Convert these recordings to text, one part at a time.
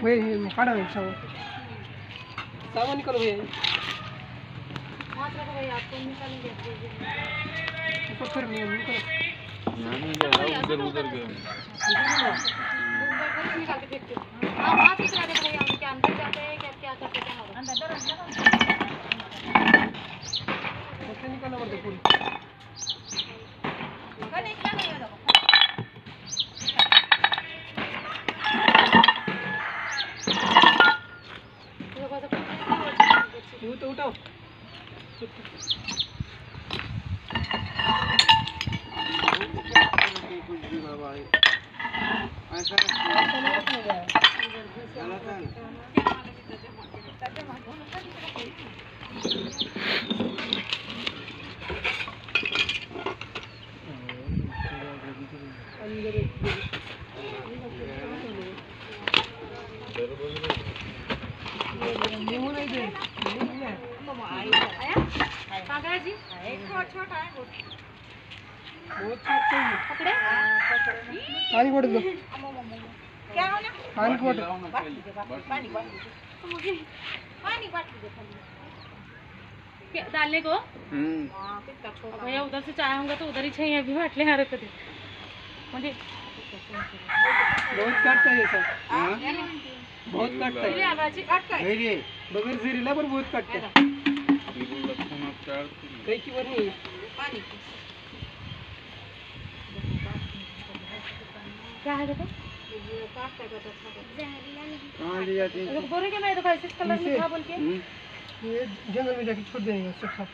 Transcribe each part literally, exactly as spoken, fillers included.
भाई काढ़ा है सामान सामान निकालो भैया हाथ रखो भाई आपको निकालेंगे ऊपर फिर निकालो उधर उधर गए निकाल के देखते हो हां वहां से चला दे भैया हम क्या अंदर जाते हैं क्या क्या करते हैं अंदर अंदर उससे निकालना पड़ता पूरी मगर नहीं क्या नहीं है वो तो उठाओ ऐसा जी छोटा है बहुत छोटा है पकड़े पानी पड़ दो क्या होना पानी पड़ पानी पानी डालने को हम्म भैया उधर से चाहे होंगे तो उधर ही चाहिए अभी बाटले हारे कधी म्हणजे बहुत काटता है सब बहुत काटता है आवाजी काटता है बगैर जहरीला पर बहुत काटता है कई की बनी पानी क्या है देखो काटता है तो जहरीला नहीं कहां ले जाती है बोले कि मैं तो कैसे कलर में था बोल के ये जंगल में जाके छोड़ देंगे सब सब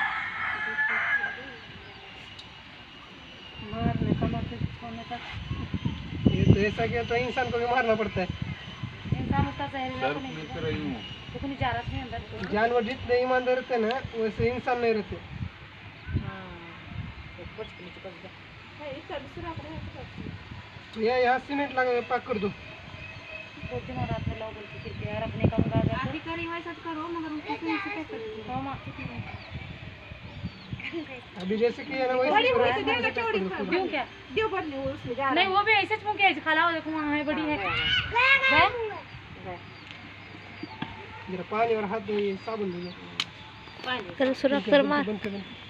मारने का मतलब होने तक ये तो ऐसा किया तो इंसान को भी मारना पड़ता है इंसान उतना जहरीला तो नहीं कर रही हूं देखो नहीं जा रहा है अंदर जानवर जितने ईमानदार रहते हैं ना वैसे इंसान नहीं रहते हां तो कुछ नहीं चुका है इसका दूसरा कर भैया यहाँ सीमेंट लगा के पैक कर दो बहुत दिन रात में लोग बोलते फिर यार अपने काम का अभी करी वैसा करो मगर उसको सही से पैक कर दो हां मां अभी जैसे कि है ना वैसे बड़ी वैसे देगा चौड़ी क्यों क्या दो पर नहीं उसमें जा नहीं वो भी ऐसे च मुके खाला देखो वहां है बड़ी है जरा पानी और हाथ दो ये साबुन दो पानी कर सुरख कर मार